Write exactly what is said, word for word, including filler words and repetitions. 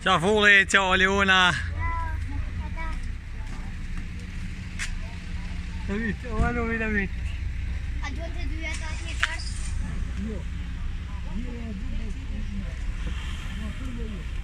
Ciao Fule, ciao Leona. La metti? O dove la metti? A dove due attacchi? Io. Io.